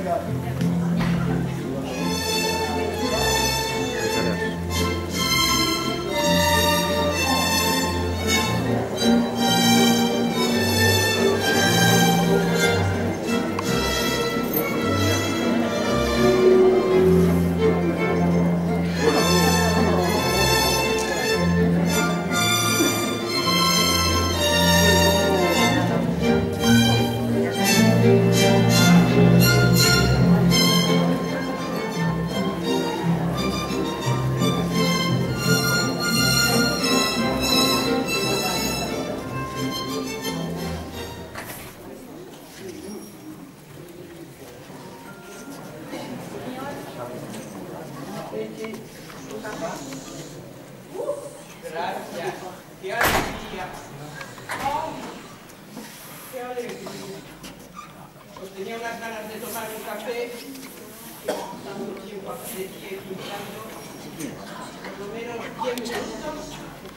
Gracias. ¡Qué alegría! ¡Oh! ¡Qué alegría! Pues tenía unas ganas de tomar un café, tanto tiempo aquí de pie pintando, por lo menos 10 minutos.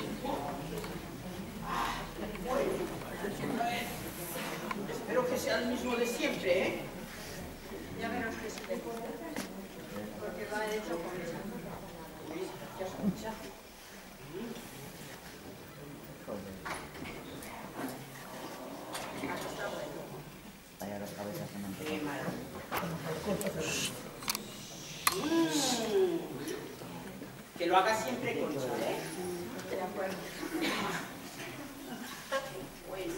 Bueno, espero que sea el mismo de siempre, ¿eh? Ya verás que se te puede, porque lo ha hecho con esa. ¿Qué has escuchado? Está bueno. Vaya las cabezas en el Qué malo. Que lo haga siempre con sal, ¿eh? De acuerdo. Bueno.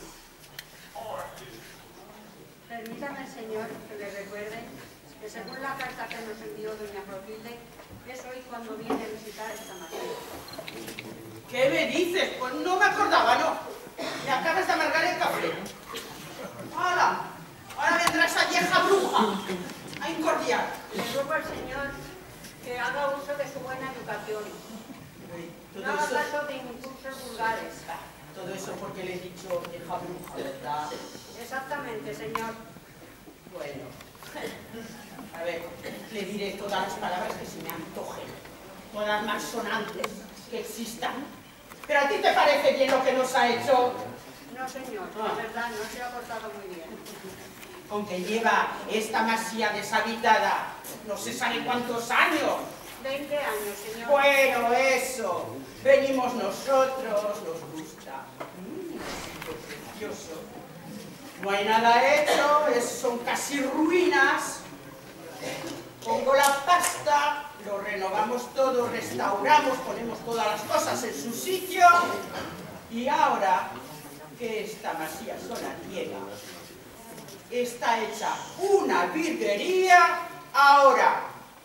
Permítame, señor, que le recuerde que según la carta que nos envió doña Clotilde, es hoy cuando viene a visitar esta materia. ¿Qué me dices? Pues no me acordaba, ¿no? Me acabas de amargar el café. ¡Hala! Ahora vendrá esa vieja bruja a incordiar. Le ruego al señor que haga uso de su buena educación. No haga caso de impulsos vulgares. Todo eso porque le he dicho vieja bruja, ¿verdad? Exactamente, señor. Bueno. A ver, le diré todas las palabras que se me antojen. Todas las más sonantes que existan. ¿Pero a ti te parece bien lo que nos ha hecho? No, señor, de verdad, no se ha portado muy bien. Aunque lleva esta masía deshabitada no se sabe cuántos años. 20 años, señor. Bueno, eso. Venimos nosotros, nos gusta. Qué precioso. No hay nada hecho, son casi ruinas. Pongo la pasta, lo renovamos todo, restauramos, ponemos todas las cosas en su sitio. Y ahora que esta masía solariega está hecha una virguería, ahora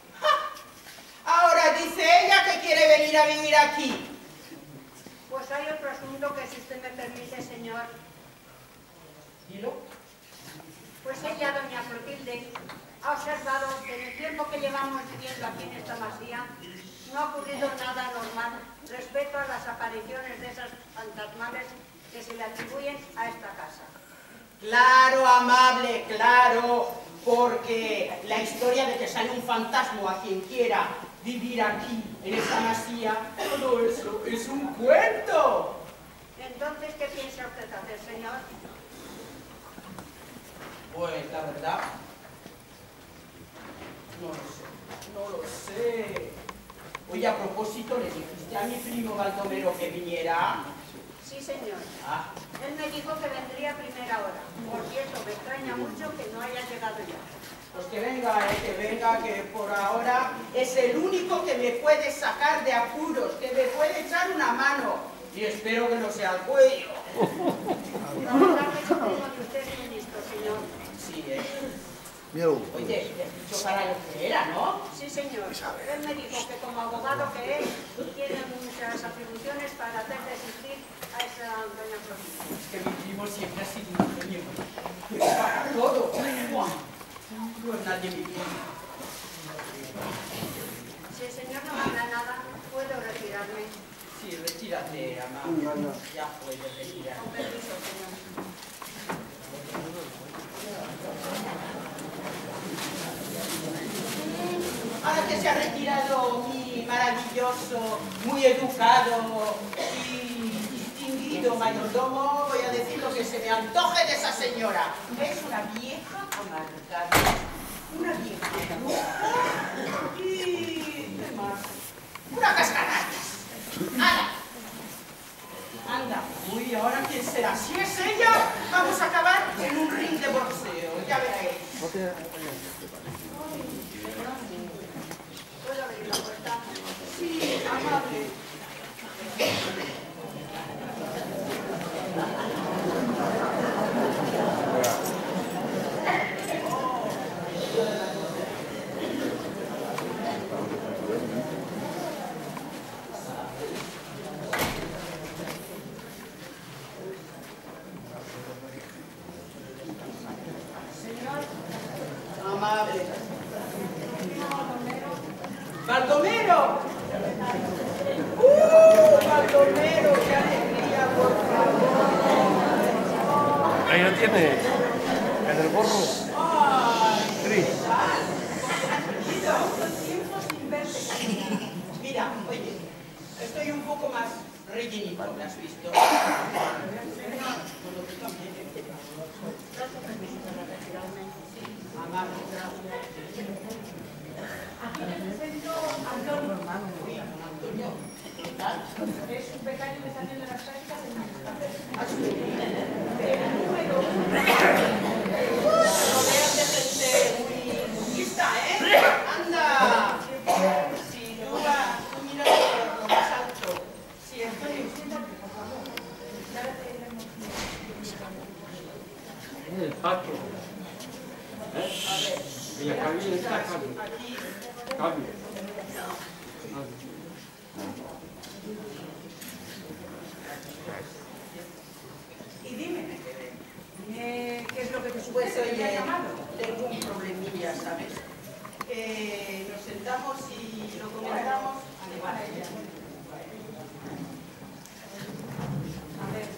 dice ella que quiere venir a vivir aquí. Pues hay otro asunto que, si usted me permite, señor. Dilo. Pues ella, doña Clotilde, ha observado que en el tiempo que llevamos viviendo aquí en esta masía no ha ocurrido nada normal respecto a las apariciones de esas fantasmales que se le atribuyen a esta casa. Claro, amable, claro, porque la historia de que sale un fantasma a quien quiera vivir aquí, en esta masía, todo eso es un cuento. Entonces, ¿qué piensa usted hacer, señor? Pues la verdad, no lo sé. Oye, a propósito, ¿le dijiste a mi primo Baldomero que viniera? Sí, señor. Ah, Él me dijo que vendría a primera hora. Por cierto, me extraña mucho que no haya llegado ya. pues que venga, que por ahora es el único que me puede sacar de apuros, que me puede echar una mano. Y espero que no sea el cuello. La verdad que supongo que usted es muy listo, señor. Sí, Oye, le has dicho para lo que era, ¿no? Sí, señor. Él me dijo que como abogado que es, tiene muchas atribuciones para hacer desistir a esa doña Clotilde. Es que mi primo siempre ha sido un genio. Para todo. ¡Buah! No es nadie mi primo. Si el señor no manda nada, puedo retirarme. Sí, retírate, amable. Ya puedes retirarte. Con permiso, señor. Ahora que se ha retirado mi maravilloso, muy educado y distinguido mayordomo, voy a decir lo que se me antoje de esa señora. Es una vieja amargada, una vieja bruja y demás. Una cascarrabias. ¡Hala! Anda. Uy, ¿ahora quién será? Si es ella, vamos a acabar en un ring de boxeo. Ya veréis. ¿Puedo abrir la puerta? Sí, amable. Amable. ¡Baldomero! ¡Baldomero! ¡Qué alegría, por favor! Ahí lo tiene, en el gorro. ¡Ay! Gris. Tiempo sin verte. Mira, oye, estoy un poco más rellenito, ¿me has visto? Amable. Aquí le presento a Antonio. Antonio, ¿qué tal? Es un becario que está haciendo las prácticas en México. El número uno. Rodean de gente muy lista, ¿eh? ¡Anda! Si tú miras por lo más alto. Si estoy... Siéntate, por favor. Ya tenemos... El patio. Mira, Cabi está Cabi. Aquí. Cabi. Y dime, ¿qué es lo que te Pues sucede? ¿Me has oye, llamado? tengo un problemilla, ¿sabes? Nos sentamos y lo comentamos. Para ella. A ver,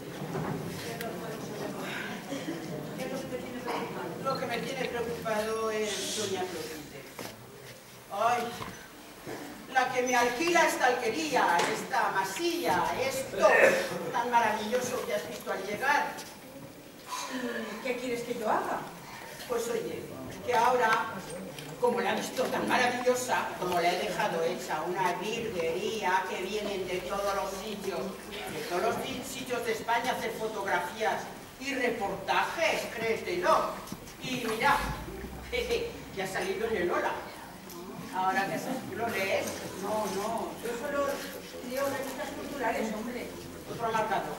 ¿qué es lo que te tiene preocupado? Lo que me tiene preocupado es doña Clotilde. Ay, la que me alquila esta alquería, esta masilla, esto tan maravilloso que has visto al llegar. ¿Qué quieres que yo haga? Pues oye, que ahora, como la he visto tan maravillosa, como la he dejado hecha una virguería que vienen de todos los sitios de España a hacer fotografías y reportajes, créetelo. Y mira, jeje, ya ha salido en el Ola. Ahora que lo lees, no, Yo solo leo revistas culturales, hombre. otro marcador.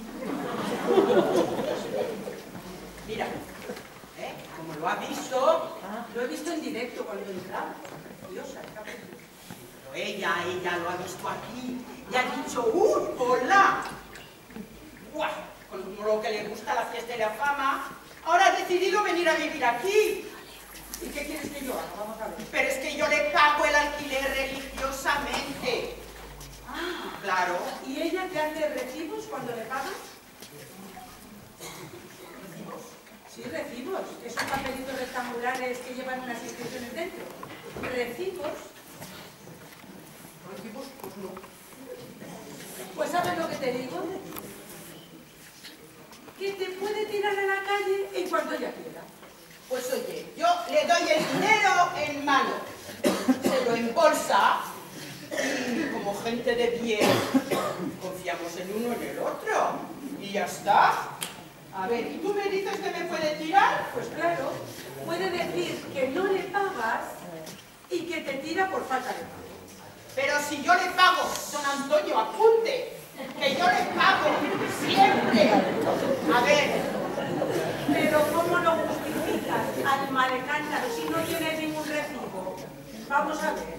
Mira, como lo ha visto, Lo he visto en directo cuando entraba. Diosa, pero ella lo ha visto aquí y ha dicho, hola! ¡Guau! Con lo que le gusta la fiesta y la fama, ahora ha decidido venir a vivir aquí. ¿Y qué quieres que yo haga? Vamos a ver. Pero es que yo le pago el alquiler religiosamente. Ah, Claro. ¿y ella te hace recibos cuando le pagas? Sí, recibos, que son papelitos rectangulares que llevan unas inscripciones dentro. Recibos. Recibos, pues no. Pues ¿sabes lo que te digo? Que te puede tirar a la calle en cuanto ella quiera. Pues oye, yo le doy el dinero en mano, se lo embolsa y como gente de bien confiamos el uno en el otro y ya está. A ver, ¿y tú me dices que me puede tirar? Pues claro, puede decir que no le pagas y que te tira por falta de pago. Pero si yo le pago, don Antonio, apunte, que yo le pago siempre. A ver, Pero ¿cómo lo justificas al malecántaro si no tienes ningún recibo? Vamos a ver.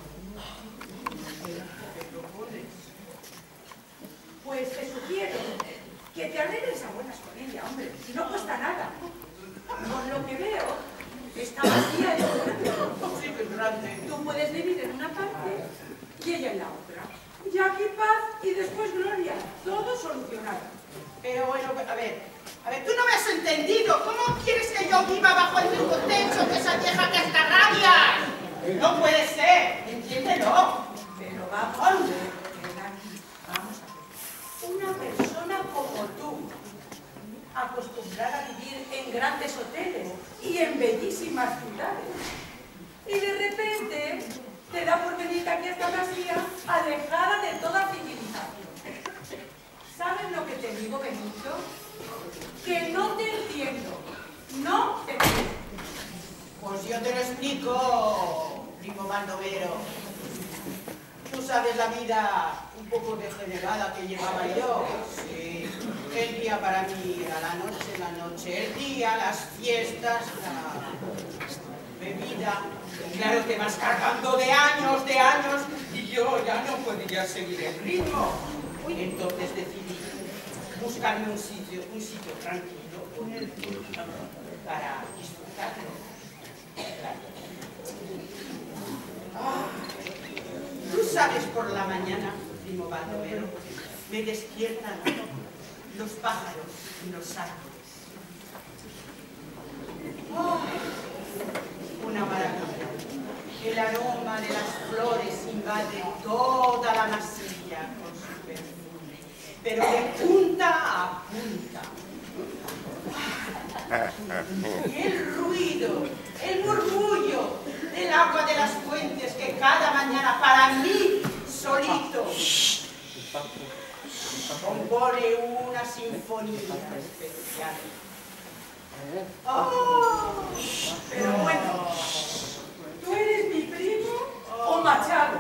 Pues te sugiero que te arregles a buenas con ella, hombre. Si no cuesta nada. Por lo que veo, esta vacía es grande. sí que es grande. Tú puedes vivir en una parte y ella en la otra. Y aquí paz y después gloria. Todo solucionado. Pero bueno, a ver, tú no me has entendido. ¿Cómo quieres que yo viva bajo el mismo techo que esa vieja cascarrabias? No puede ser, entiéndelo. Pero vamos a ver. Vamos a ver. Una persona como tú, acostumbrada a vivir en grandes hoteles y en bellísimas ciudades. Y de repente te da por venir aquí a esta masía alejada de toda civilización. ¿Sabes lo que te digo, Benito? Que no te entiendo. No te entiendo. Pues yo te lo explico, primo Baldomero. Tú sabes la vida un poco degenerada que llevaba yo. Sí. El día para mí era la noche, el día, las fiestas, la bebida. Y claro, te vas cargando de años, y yo ya no podía seguir el ritmo. Entonces decidí buscarme un sitio tranquilo para disfrutarlo. Tú sabes, por la mañana, primo Baldomero, me despiertan los pájaros y los árboles. Una maravilla. El aroma de las flores invade toda la masilla con su perfume, pero de punta a punta. Y el ruido, el murmullo del agua de las fuentes que cada mañana para mí solito compone una sinfonía especial. Pero bueno, ¿tú eres mi primo o Machado?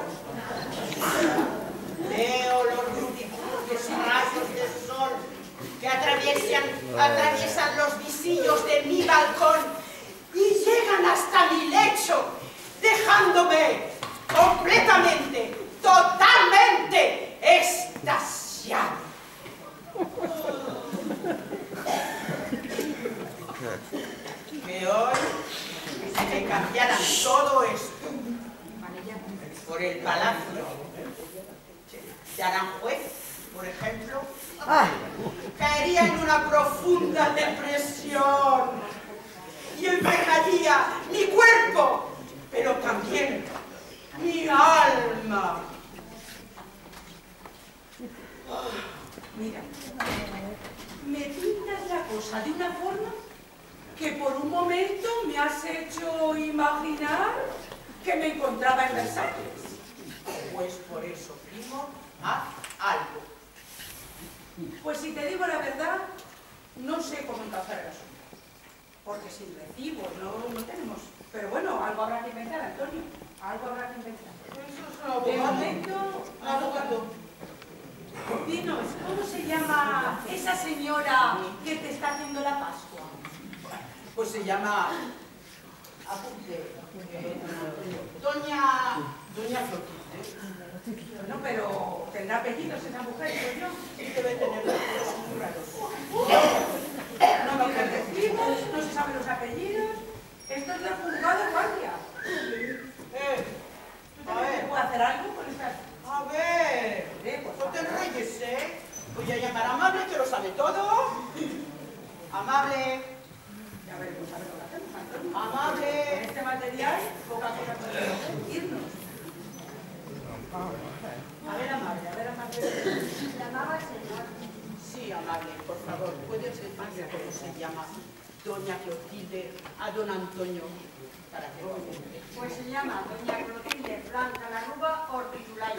Veo los rubicundos rayos del sol que atraviesan los visillos de mi balcón y llegan hasta mi lecho, dejándome completamente, totalmente extasiado. Que hoy, si me cambiaran todo esto por el palacio de Aranjuez, por ejemplo, caería en una profunda depresión y enfermaría mi cuerpo, pero también mi alma. Mira, me pintas la cosa de una forma que por un momento me has hecho imaginar que me encontraba en Versalles. Pues por eso, primo, haz algo. Pues si te digo la verdad, no sé cómo encauzar el asunto. Porque sin recibo no tenemos. Pero bueno, algo habrá que inventar, Antonio. Algo habrá que inventar. Eso es De momento, abogado. dinos, ¿cómo se llama esa señora que te está haciendo la Pascua? Pues se llama... Apunte. Doña Clotilde. Bueno, pero tendrá apellidos esa mujer, soy yo. Debe tener apellidos muy raros. No me recibos, no se saben los apellidos. Esto es del juzgado de guardia. ¿Tú también te puedes hacer algo con estas? A ver, no te enrolles, ¿eh? Voy a llamar a Amable, que lo sabe todo. Amable. Ya veremos a ver lo que hacemos, Antonio. Amable. Con este material, poca cosa podemos irnos. A ver, Amable. Llamaba al señor. Sí, Amable, por favor, ¿puedes decirme cómo se llama Doña Clotilde a don Antonio para que lo entienda? Pues se llama Doña Clotilde Blanca la Ruba Ortizulaya.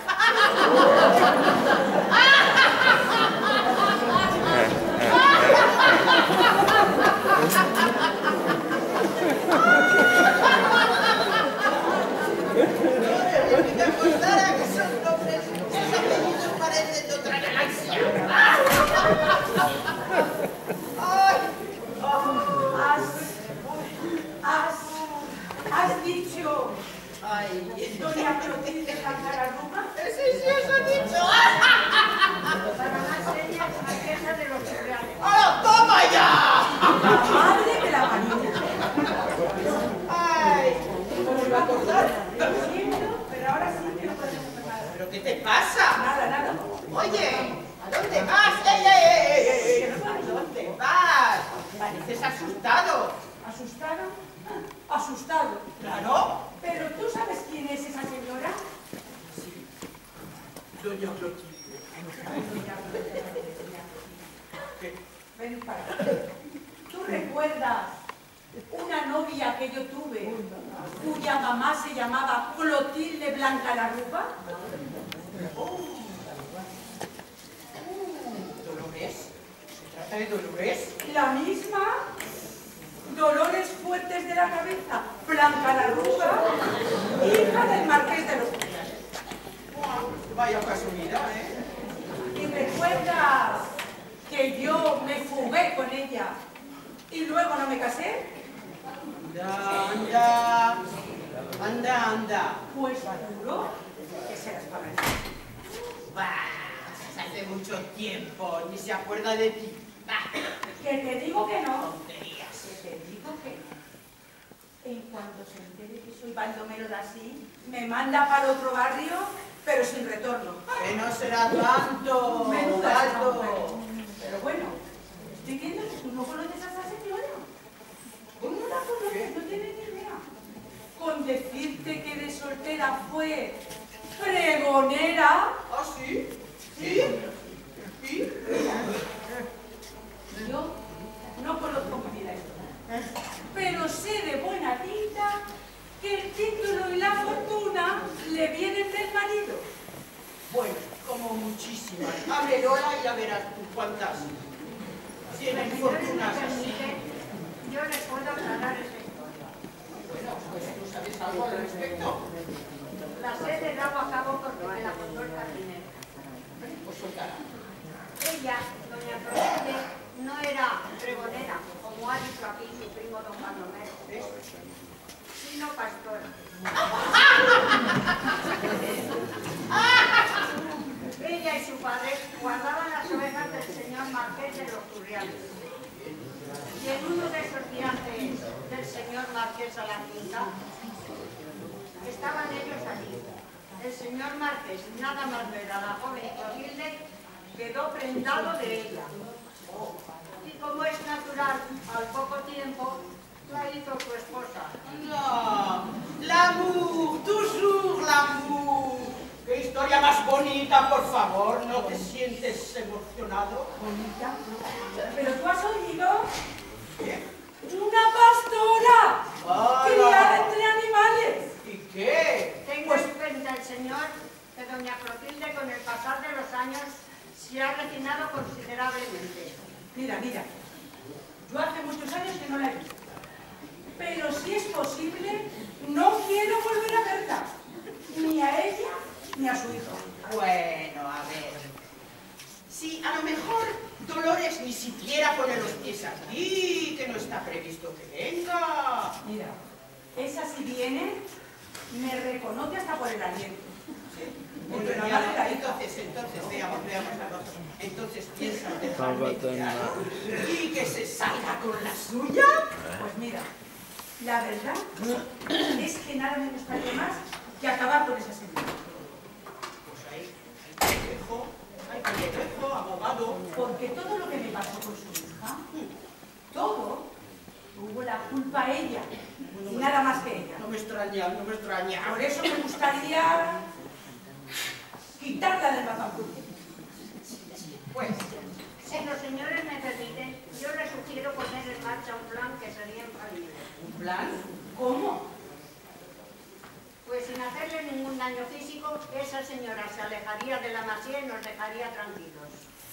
Que te acordara que esos nombres, esos apellidos parecen de otra galaxia. ¿Has dicho Ay, Doña Clotilde Blanca la Ruba? sí, eso he dicho. Para más señas, la pieza de los churreales. ¡Ahora toma ya! La madre de la María. ¡Ay! ¿Cómo me va a acordar? Lo siento, pero ahora sí que no podemos hacer nada. ¿Pero qué te pasa? Nada. Oye, ¿a dónde vas? ¡Ey! ¿A dónde vas? Pareces asustado. ¿Asustado? Asustado. ¿Claro? Pero ¿tú sabes quién es esa señora? Sí. Doña Clotilde. Doña Clotilde. ¿Qué? Ven para acá. y aquello tuve, cuya mamá se llamaba Clotilde Blanca la Rupa. ¿Dolores? ¿Se trata de Dolores? La misma, Dolores Fuertes de la Cabeza, Blanca la Rupa, hija del Marqués de los Curiales. Vaya casualidad, ¿eh? ¿Y recuerdas que yo me fugué con ella y luego no me casé? Anda. Pues juro que se las pagaré. Bah, hace mucho tiempo, ni se acuerda de ti. Bah, Que te digo que no. tonterías. Que te digo que no. En cuanto se entere que soy Baldomero de así, me manda para otro barrio, pero sin retorno. Que no será tanto, Menuda esa tanto. mujer. Pero bueno, estoy viendo que tú no conoces a esa señora. Tú no la conoces, no tienes ni idea. Con decirte que de soltera fue pregonera. ¿Ah, sí? ¿Sí? ¿Sí? Yo no conozco muy bien la historia, pero sé de buena tinta que el título y la fortuna le vienen del marido. Bueno, como muchísimas. Ábrelola y ya verás tú cuántas. Tienen Si fortunas me así. permite, yo les puedo aclarar esa historia. Bueno, pues tú sabes algo al respecto. La sed del agua acabó porque me la contó el jardinero. Pues suéltala. Ella, doña Clotilde, no era pregonera, como ha dicho aquí su primo don Baldomero, sino pastora. Ella y su padre guardaban las ovejas del señor Marqués de los Turriales. Y en uno de esos viajes del señor Marqués a la quinta, estaban ellos allí. El señor Marqués, nada más ver a la joven Clotilde, quedó prendado de ella. Y como es natural, al poco tiempo, la hizo su esposa. No, l'amour, toujours l'amour. Qué historia más bonita, por favor. ¿No te sientes emocionado? Bonita. Pero tú has oído ¿Qué? una pastora ¡Hala! criada entre animales. ¿Y qué? Tengo en cuenta el señor que doña Clotilde, con el pasar de los años, se ha refinado considerablemente. Mira, yo hace muchos años que no la he visto. Pero si es posible, no quiero volver a verla. Ni a ella, ni a su hijo. Bueno, a ver. Sí, a lo mejor Dolores ni siquiera pone los pies aquí, que no está previsto que venga. Mira, esa si viene, me reconoce hasta por el aliento. Bueno, Pero ya, nada de la hija. entonces, veamos la cosa. Entonces piensas dejarme claro y que se salga con la suya. Pues mira, la verdad es que nada me gustaría más que acabar con esa señora. Pues ahí te dejo, abogado. Porque todo lo que me pasó con su hija, todo, tuvo la culpa ella, y nada más que ella. No me extraña. Por eso me gustaría quitarla del mapamputo. Pues, Si los señores me permiten, yo les sugiero poner en marcha un plan que sería infalible. ¿un plan? ¿Cómo? Pues sin hacerle ningún daño físico, esa señora se alejaría de la masía y nos dejaría tranquilos.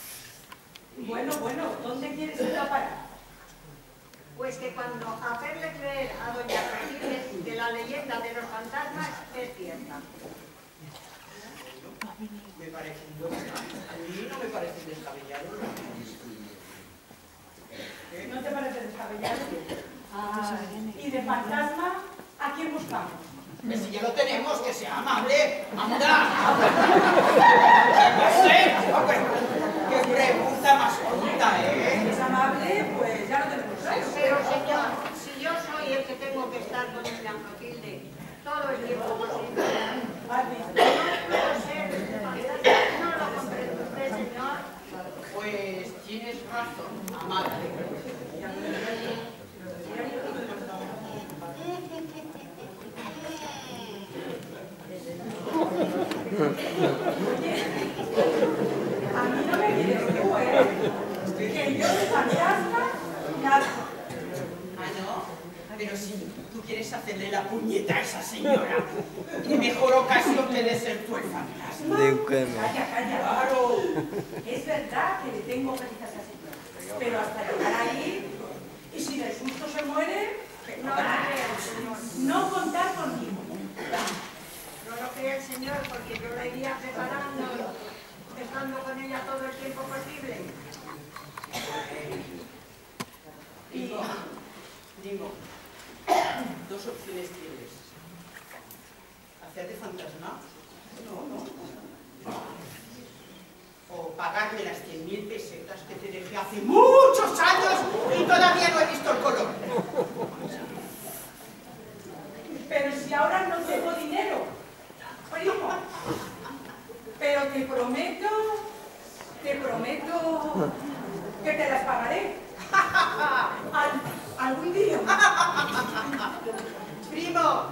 Bueno, ¿dónde quieres ir a parar? Pues que cuando hacerle creer a doña Clotilde que la leyenda de los fantasmas es cierta. Me parece un buen plan. A mí no me parece descabellado. ¿No te parece descabellado? ¿Y de fantasma a quién buscamos? Que si ya lo tenemos, que sea amable. ¡Anda! No sé. Qué pregunta más tonta, Si es amable, pues ya lo tenemos claro. Pero señor, si yo soy el que tengo que estar con doña Clotilde todo el tiempo posible, ¿Has visto? no puedo ser fantasma. ¿No lo comprende usted, señor? Pues tienes razón, amable. A mí no me dices tú, que yo de fantasma, nada. Ah, ¿no? Pero Pero si tú quieres hacerle la puñeta a esa señora, qué mejor ocasión que de ser tú el fantasma. Calla, calla. Claro. Es verdad que le tengo paliza a esa señora. Pero hasta llegar ahí, y si del susto se muere, no contar conmigo. No lo cree el señor, porque yo la iría preparando, estando con ella todo el tiempo posible. Digo, dos opciones tienes. ¿Hacer de fantasma? No. O pagarme las 100.000 pesetas que te dejé hace muchos años y todavía no he visto el color. Pero si ahora no tengo dinero, primo. Pero te prometo que te las pagaré. Algún día. Primo,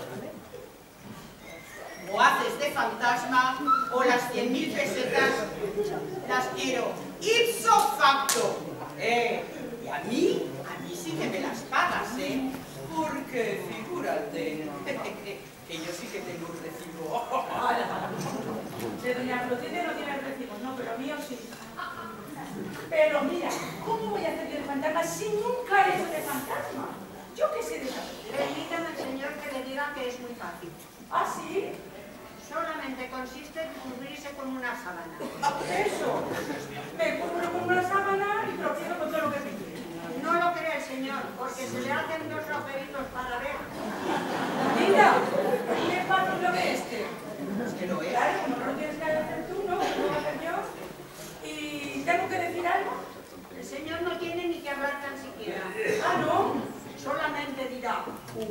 o haces de fantasma o las 100.000 pesetas las quiero ipso facto. Y a mí sí que me las pagas, porque figúrate, que yo sí que tengo un recibo. De doña Clotilde no tiene recibos, no, pero mío sí. Pero mira, ¿cómo voy a hacer de fantasma si nunca he hecho de fantasma? Yo qué sé de eso. Permítame al señor que le diga que es muy fácil. ¿Ah, sí? Solamente consiste en cubrirse con una sábana. Eso. Me cubro con una sábana y tropieza con todo lo que me quiere. No lo cree el señor, porque se le hacen dos agujeritos para ver. Mira, ¿qué fácil lo que este? Es que lo es. Claro, como no lo tienes que hacer tú, ¿no? Lo voy a hacer yo. ¿Y tengo que decir algo? El señor no tiene ni que hablar tan siquiera. Ah, ¿no? Solamente dirá.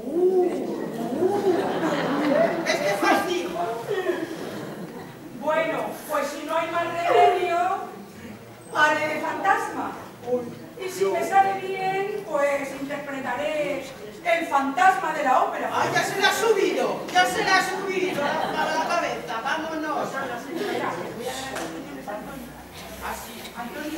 ¡Es que fácil! Bueno, pues si no hay más remedio, haré de fantasma. Y si me sale bien, pues interpretaré el fantasma de la ópera. ¡Ah, ya se le ha subido! ¡Ya se le ha subido a la cabeza! ¡Vámonos! Así. Antonio,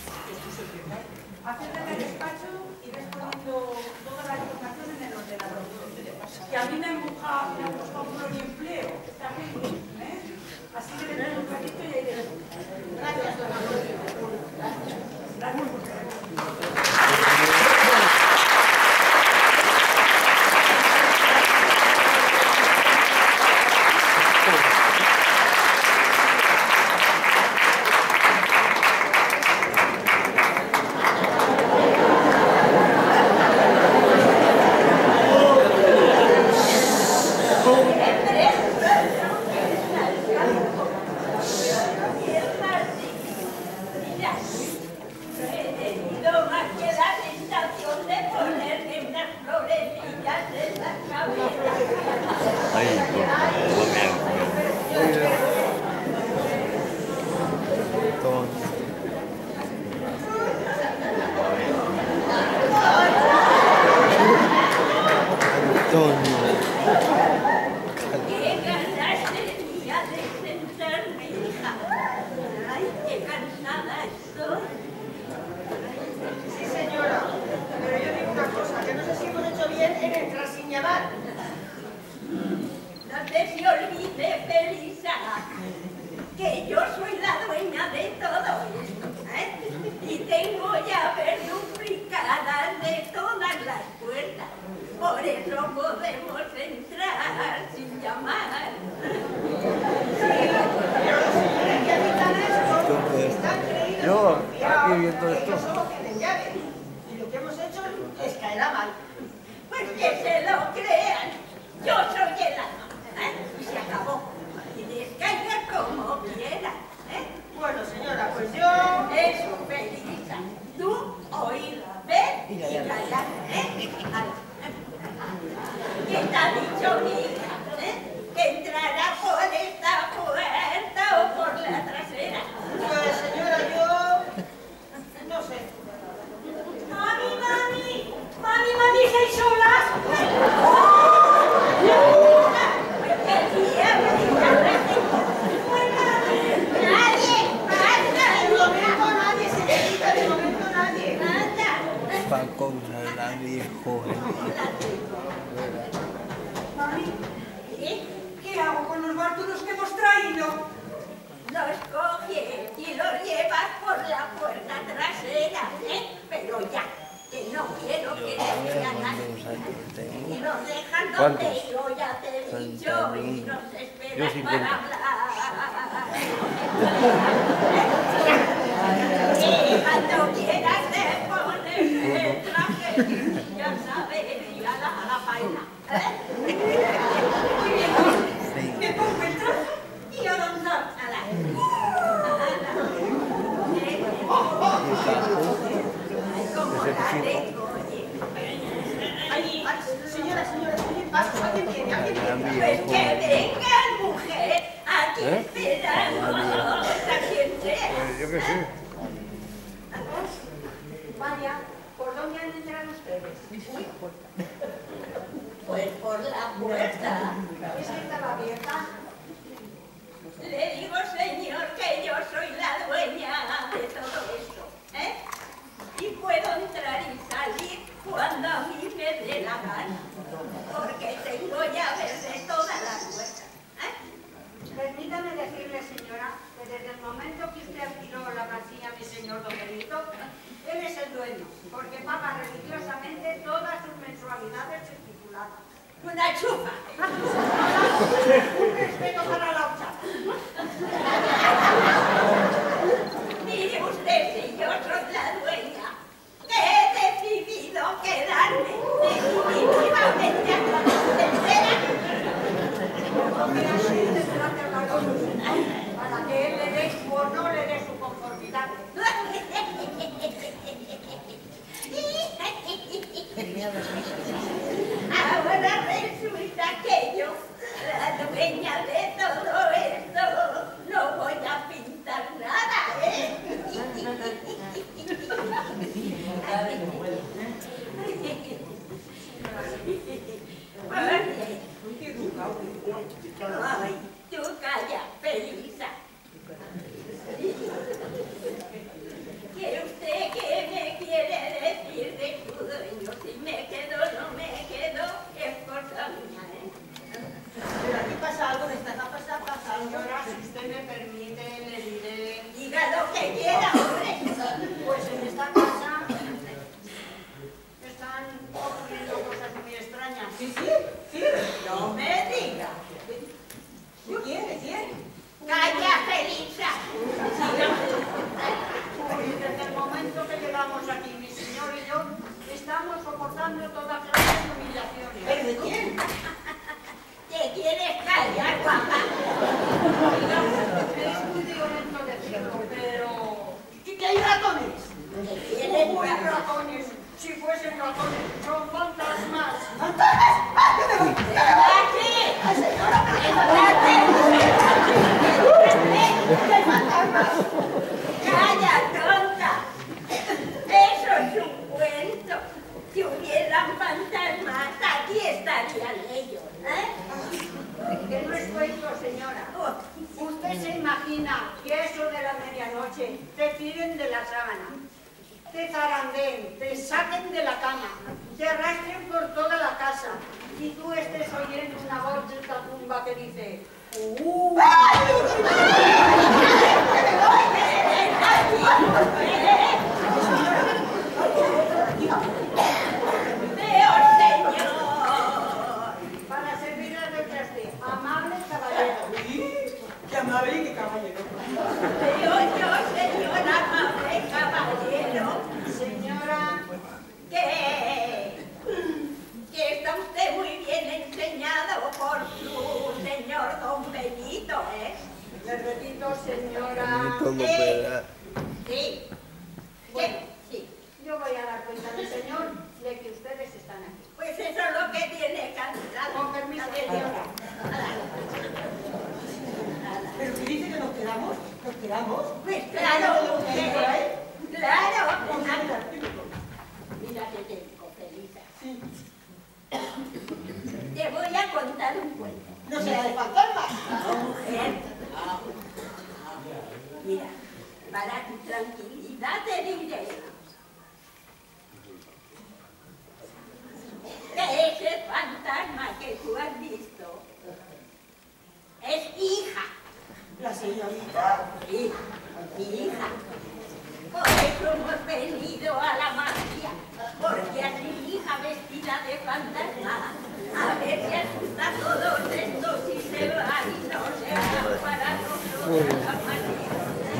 acércate al despacho y ves poniendo toda la información en el ordenador. Que a mí me ha buscado un pluriempleo. Está bien, ¿eh? Así que le doy un ratito y ahí le doy. Gracias, don Antonio. Gracias por Que nos dejan ¿Cuántos? donde yo ya te he dicho y nos Yo esperas 50. para hablar. Y cuando quieras te pones el traje y ya sabes, y a la faena. Me pongo el traje y a danzar. Ay, cómo la tengo, oye. Ay, señora, ¿qué pasa? ¿Alguien viene? Pues que vengan, mujer, aquí esperamos a quien sea. Yo qué sé. María, ¿por dónde han entrado ustedes? Pues por la puerta. ¿Es que estaba abierta? Le digo, señor, que yo soy la dueña de todo esto, ¿eh? Y puedo entrar y salir cuando a mí me dé la gana, porque tengo llaves de todas las puertas, ¿eh? Permítame decirle, señora, que desde el momento que usted alquiló la masía a mi señor Don Benito, él es el dueño, porque paga religiosamente todas sus mensualidades estipuladas. ¡Una chupa! Un respeto para la ochava. Mire usted, si yo soy la dueña, que he decidido quedarme definitivamente a la tercera. Para que él le dé o no le dé su conformidad. Ahora resulta que yo, la dueña de todo esto, no voy a pintar nada, ¿eh? Ay, tú calla, Felisa. ¿Quiere usted qué me quiere decir de su dueño? Si me quedo o no me quedo, es cosa mía, ¿eh? Pero aquí pasa algo, pasa algo. Señora, si usted me permite, le diré... Diga lo que quiera, hombre. Pues en esta casa están ocurriendo cosas muy extrañas. Sí. No me diga. ¿Quién? ¡Calla, Felisa! Desde el momento que llegamos aquí, mi señor y yo, estamos soportando toda clase de humillaciones. ¿Pero de quién? ¿Te quieres callar, guapa? Es muy violento decirlo, pero... ¿Y que hay ratones? ¿Tienes buenos ratones? Si fuesen ratones, son fantasmas. ¿Fantasmas? ¡Ah, yo me voy! ¡Aquí! ¡Ay, señora! ¡Qué fantasmas! ¡Calla, tonta! Eso es un cuento. Si hubieran fantasmas, aquí estarían ellos, ¿eh? Que no es cuento, señora. Usted se imagina que eso de la medianoche te tiren de la sábana, te zarandeen, te saquen de la cama, te arrastren por toda la casa y tú estés oyendo una voz de tumba que dice ¡Veo, señor! Para servirle de traste, amable caballero. ¡Qué amable y qué caballero! Veo yo, señor amable caballero. Señora, que está usted muy bien enseñado por su señor Don Benito, ¿eh? Le repito, señora. Sí. Sí. Yo voy a dar cuenta al señor de que ustedes están aquí. Pues eso es lo que tiene cansado. Con permiso, señora. ¿Pero qué dice que nos quedamos? ¿Nos quedamos? Pues claro, mujer. Claro. Mira que te digo, Felisa. Sí. Te voy a contar un cuento. ¿No será de fantasmas? Mujer. Mira, para tu tranquilidad te diré que ese fantasma que tú has visto es hija. La señorita. Sí, hija. Por eso hemos venido a la magia, porque a tu hija vestida de fantasma A ver si asusta a todos estos y se va y no se haga para nosotros la manera.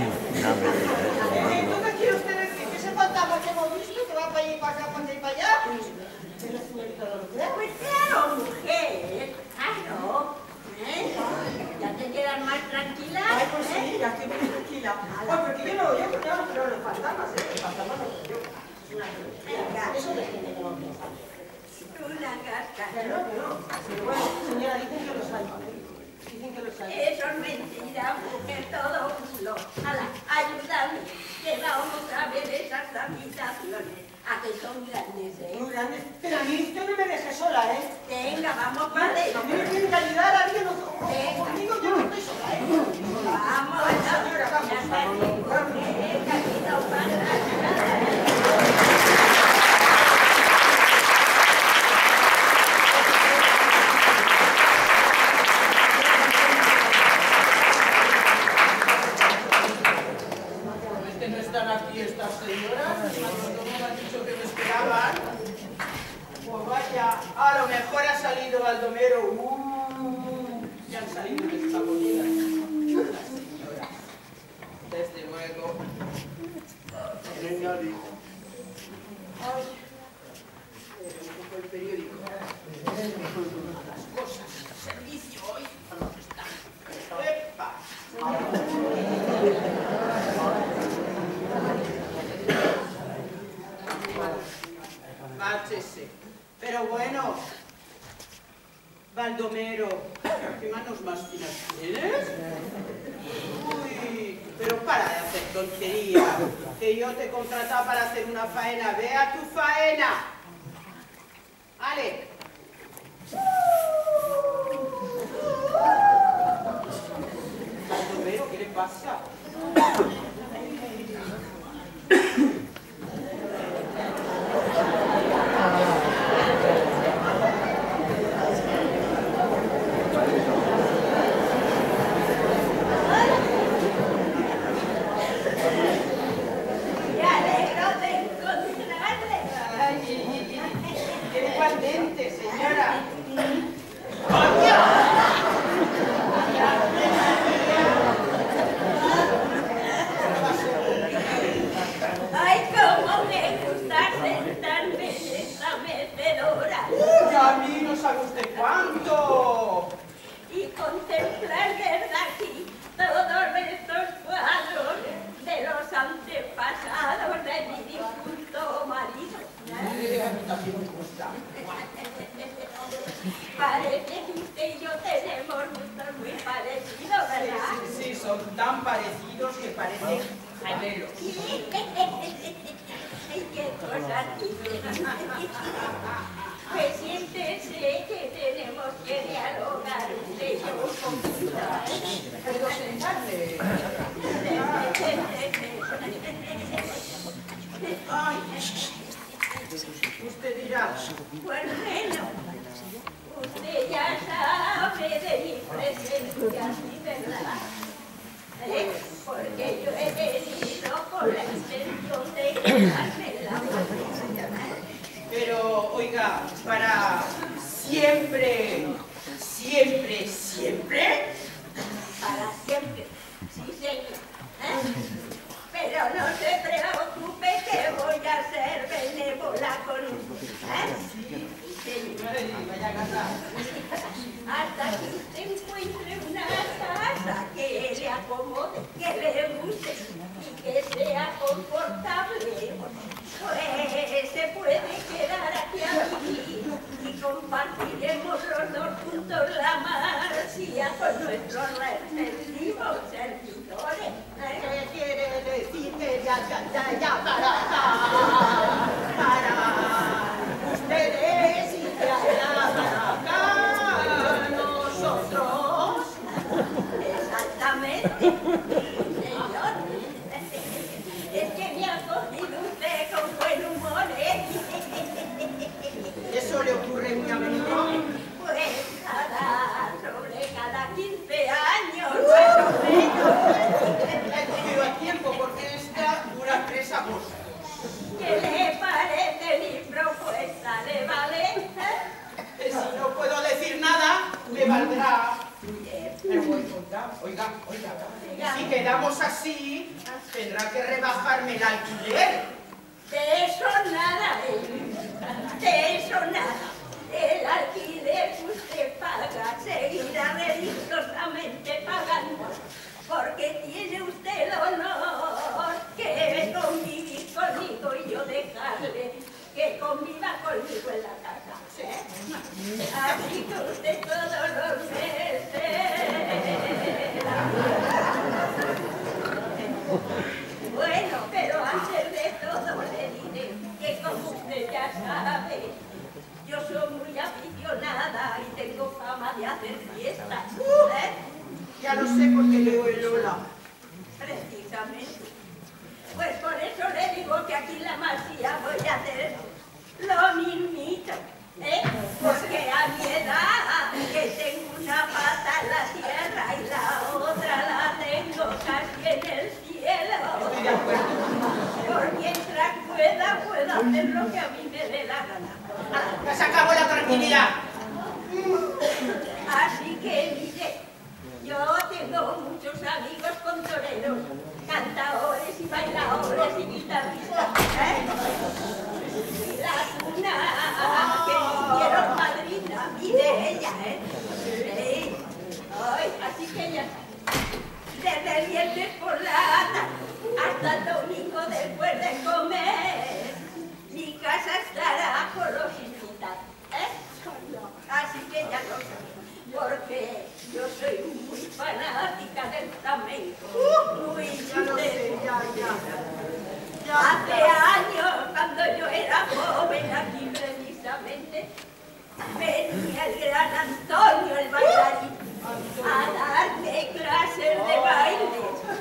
¿Qué quiere usted decir? ¿Que ese fantasma que hemos visto que va para allá y para acá, para allá y para allá? ¿Pero señorita no lo cree? Pues claro, mujer, claro. ¿Ya te quedas más tranquila? Ay, pues sí, ya estoy muy tranquila. Ay, porque yo no, yo creo en los fantasmas, los fantasmas no creo yo. Es una tontería. Eso de gente que no piensa. Una gata. Que no. Pero bueno, señora, dicen que los hay. Dicen que los hay. Eso es mentira, mujer, todo culo. Hala, ayúdame, que vamos a ver esas habitaciones. A que son grandes, Muy grandes. Pero a mí usted no me deje sola, ¿eh? Venga, vamos para A mí adentro. me tiene que ayudar a alguien. Conmigo yo no estoy sola, ¿eh? Vamos, Señora, vamos. ya está bien, porque aquí no pasa nada. ¿Es que no están aquí estas señoras? ¿Cómo me han dicho que me esperaban? Pues vaya, a lo mejor ha salido Baldomero. Ya han salido de esta comida. Las señoras. Desde luego. Ay, un poco el periódico. Las cosas, el servicio hoy. ¿Dónde está? ¡Epa! Máchese. Pero bueno, Baldomero, ¿qué manos más finas tienes? Uy, pero para de hacer tontería, que yo te he contratado para hacer una faena. ¡Ve a tu faena! ¡Ale! Baldomero, ¿qué le pasa? Me alegro de encontrarle. Ay, igualmente, señora. Ay, cómo me gusta sentarme en esta mecedora ¡Uy, a mí no sabe usted cuánto! y contemplar desde aquí todos estos cuadros de los antepasados de mi difunto marido. A mí también me gusta. Parece que usted y yo tenemos gustos muy parecidos, ¿verdad? Sí, son tan parecidos que parecen gemelos. Ay, qué cosa dice. Pues siéntese que tenemos que dialogar usted y yo un poquito. ¿Puedo sentarme? Ay, usted dirá, Bueno, usted ya sabe de mi presencia, ¿sí, verdad? Porque yo he venido con la intención de quedarme en la familia. pero oiga, para siempre, Para siempre, sí, señor. Pero no se preocupe que voy a ser benévola con usted. Sí, señor. Ay, vaya gata. Hasta que usted encuentre una casa que le acomode, que le guste y que sea confortable, pues se puede quedar aquí a vivir y compartiremos los dos juntos la marcia con nuestros respectivos servidores. ¿Qué quiere decir que ya para ustedes y ya para acá nosotros? Exactamente, señor. Es que me ha cogido usted con buen humor, ¿eh? ¿Eso le ocurre muy a menudo? Pues sobre cada 15 años, más o menos. He cogido a tiempo porque esta dura 3 agostos. ¿Qué le parece mi propuesta? ¿Le vale? Si no puedo quedamos así, tendrá que rebajarme el alquiler. De eso nada, de eso nada. El alquiler que usted paga seguirá religiosamente pagando, porque tiene usted el honor que convivir conmigo y yo dejarle que conviva conmigo en la casa. Así que usted todos los meses. Bueno, pero antes de todo le diré que, como usted ya sabe, yo soy muy aficionada y tengo fama de hacer fiestas. Ya lo sé porque leo el Lola. Precisamente. Pues por eso le digo que aquí en la Masía voy a hacer lo mismito, porque a mi edad, que tengo una pata en la tierra y la otra la tengo casi en el cielo. Estoy de acuerdo. Por mientras puedo hacer lo que a mí me dé la gana. Ya se acabó la tranquilidad. Así que mire, yo tengo muchos amigos contoreros, cantadores y bailadores y guitarristas. Y la cuna que me hicieron madrina, mire ella, Sí. Ay, así que ya desde el viernes por la tarde hasta el domingo después de comer, mi casa estará con los invitados. Así que ya lo sé, porque yo soy muy fanática del flamenco. Ya lo sé, ya. Hace años, cuando yo era joven, aquí precisamente, venía el gran Antonio, el bailarín, a darme clases de baile.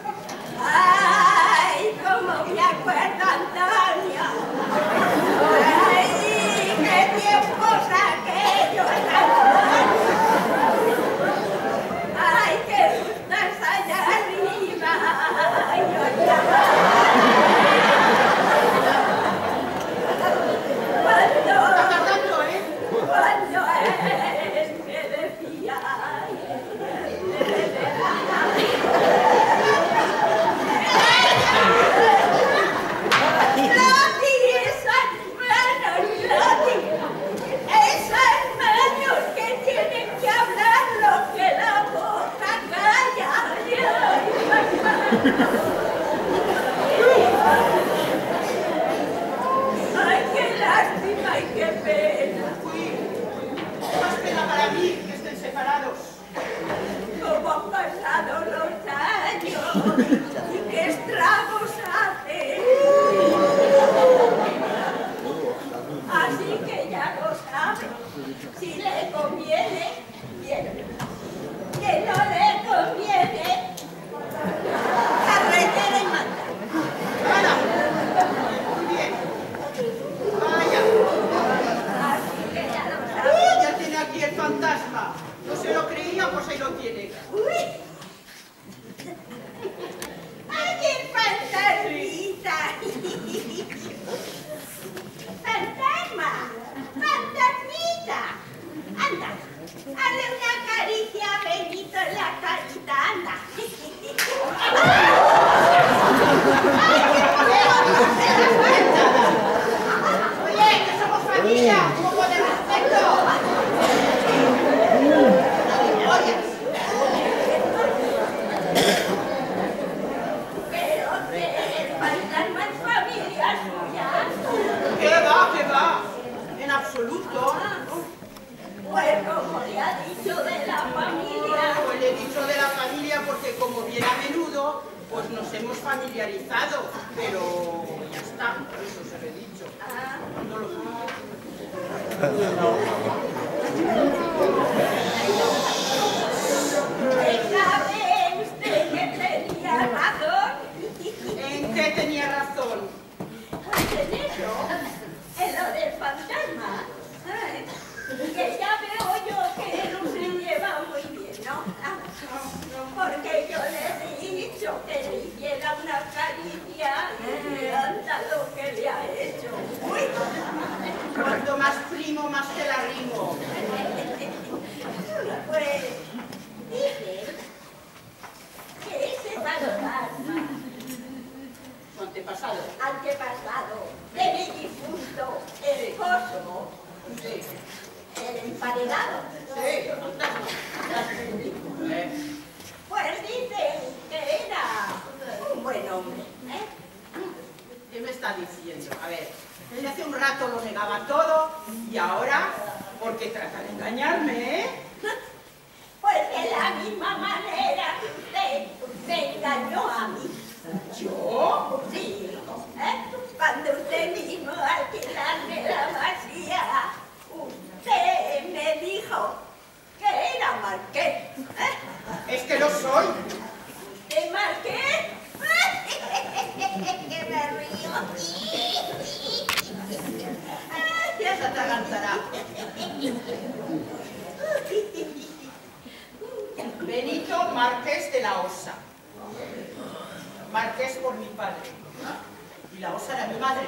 ¡Ay, cómo me acuerdo, Antonio! ¡Ay, qué tiempos aquellos! ¡Ay, qué gustas allá arriba! ¡Ay, Está tardando, cuando él me decía, esas manos que tienen que hablar lo que la boca calla. Ay, qué lástima y qué pena. Más pena para mí que estén separados. Cómo han pasado los años y qué estragos hacen. Así que ya lo sabe. Si le conviene, bien. Que no le conviene, carretera y manda. ¡Hala! Muy bien. Vaya. Así que ya lo sabe. Ya tiene aquí el fantasma. No se lo creía, pues ahí lo tiene. ¡Uy! ¡Ay, qué fantasmita! ¡Fantasma! ¡Fantasmita! ¡Anda! ¡Hazle una caricia a Benito en la carita! ¡Anda! Oye, que somos familia. Un poco de respeto. Pero que el fantasma es familia suya. ¿Qué va? En absoluto. Pues como le ha dicho de la familia. Pues le he dicho de la familia porque como viene a menudo, pues nos hemos familiarizado. Pero ya está, por eso se lo he dicho. Ah. No lo sé. ¿Sabe usted que tenía razón? ¿En qué tenía razón? En eso, en lo del fantasma. Ay, que ya veo yo que no se lleva muy bien, ¿no? Porque yo le he dicho que le hiciera una caricia y anda lo que le ha hecho. Uy. Cuanto más primo, más te la rima. emparedado. Sí. Pues dicen que era un buen hombre, ¿eh? ¿Qué me está diciendo? A ver, él hace un rato lo negaba todo y ahora, ¿por qué trata de engañarme, eh? Pues de la misma manera que usted me engañó a mí. ¿Yo? Sí, ¿eh? Cuando usted vino a alquilarme la masía, usted me dijo que era marqués, ¿eh? Es que lo soy. ¿De marqués? Que me río. Ya se atragantará. Benito Márquez de la Osa. Marqués por mi padre. Y la Osa era mi madre.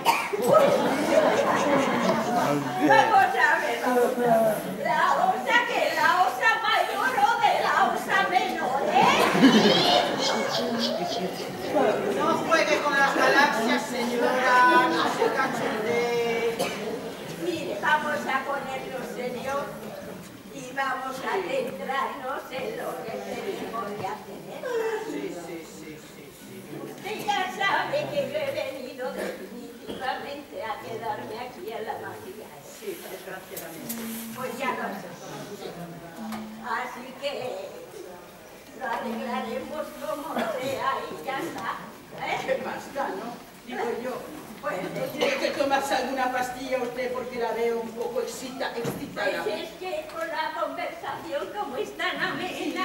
Vamos a ver, la osa que la osa mayor o de la osa menor, ¿eh? No juegue con las galaxias, señora. No se cachondee. Mire, vamos a ponernos serios y vamos a centrarnos en lo que tenemos que hacer. Sí. Usted ya sabe que yo he venido definitivamente a quedarme aquí en la masía. Sí, desgraciadamente. Pues ya lo sé. Así que lo arreglaremos como sea y ya está. ¿Eh? ¿Qué más da, no? Digo yo. Pues ¿Tiene que tomarse alguna pastilla usted porque la veo un poco excitada? pues es que con la conversación como es tan amena.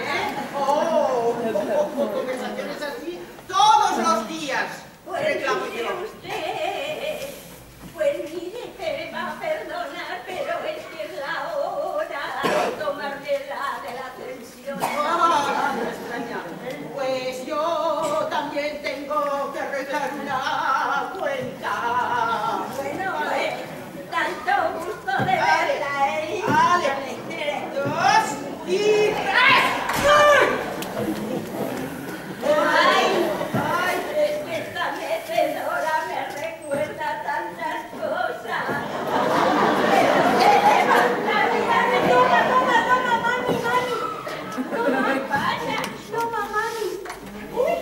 Conversaciones así todos los días. Pues Reclamo mire yo. usted, pues mire que me va a perdonar, pero es que es la hora de tomarme de la tensión. Ah, no extraña. Pues yo también tengo que arreglar una cuenta. Bueno, tanto gusto de verla, ¿eh? Vale, 2 y 3. Ay, es que esta mecedora me recuerda tantas cosas. Pero me levantaría, toma, mami. Toma, vaya, toma, mami. Uy.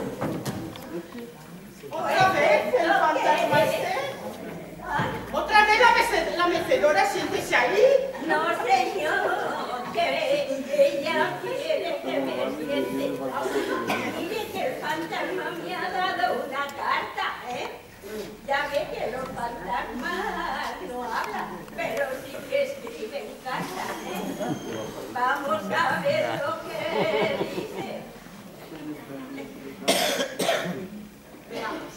¿Otra vez el fantasma este? ¿Otra vez la mecedora? Siéntese ahí. No, señor, que ella quiere que me siente. Mire que el fantasma me ha dado una carta, ¿eh? Ya ve que los fantasmas no hablan, pero sí que escriben cartas, ¿eh? Vamos a ver lo que dice. Veamos.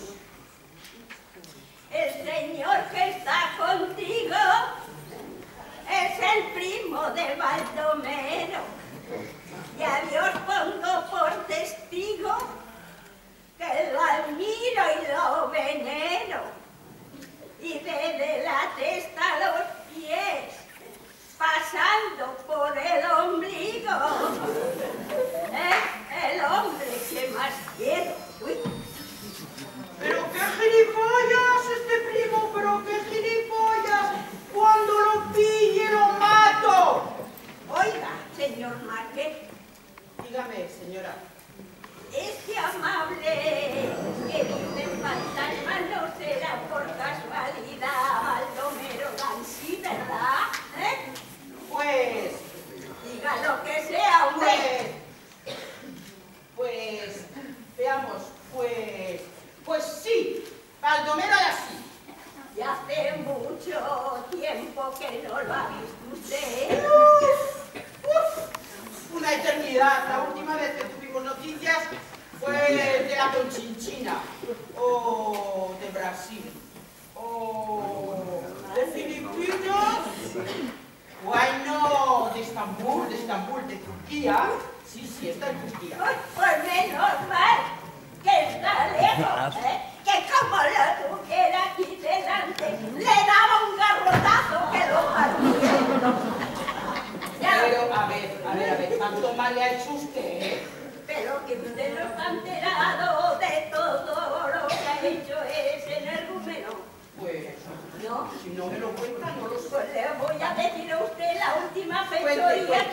El señor que está contigo es el primo de Baldomero. Y a Dios pongo por testigo que lo admiro y lo venero. Y desde la testa a los pies, pasando por el ombligo, es el hombre que más quiero. Uy. Pero qué gilipollas este primo, pero qué gilipollas. Cuando lo pille lo mato. Oiga, señor Márquez, Dígame, señora. este amable que dice fantasma no será por casualidad Baldomero Gansí, ¿verdad? ¿Eh? Pues, Diga lo que sea, hombre. pues, veamos, pues sí, Baldomero era así. Y hace mucho tiempo que no lo ha visto usted. Una eternidad. La última vez que tuvimos noticias fue de la Conchinchina, o de Brasil, o de Filipinas, o ay no, de Estambul, de Turquía. Sí, está en Turquía. Pues menos mal que está lejos, ¿eh? Que como lo tuviera aquí delante, le daba un garrotazo que lo partía. Pero, a ver, ¿tanto mal le ha hecho usted? Pero que usted no está enterado de todo lo que ha hecho ese energúmeno. Pues, ¿No? si no me lo cuenta, no lo sé. Pues le voy a decir a usted solamente